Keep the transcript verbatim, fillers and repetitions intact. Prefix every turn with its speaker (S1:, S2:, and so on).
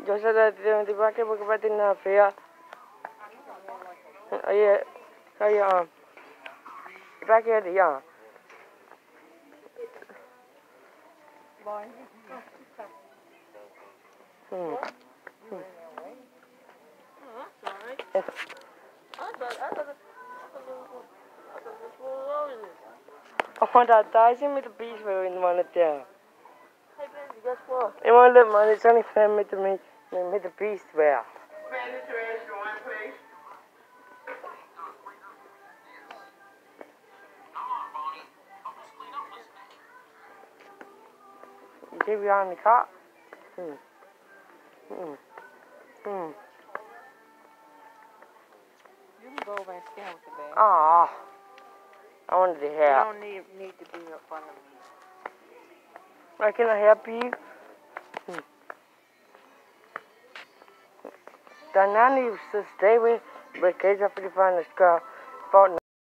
S1: Yo se la tengo de vaca porque va a tener una fea. Oye, oye, ah, va a quedar ya. Hmm. Oh, that dies in with the beach where we want it there.
S2: Hey, Benji, guess what?
S1: You want to look, man? It's only fair with the meat, with the beast where. You keep behind the car. Hmm. Hmm. Hmm.
S2: You can go over and stand with the bag.
S1: Ah, I wanted to
S2: You
S1: help.
S2: don't need, need to be up front of me.
S1: Why can I help you? Hmm. Danani used to stay with, but kids have to find the car.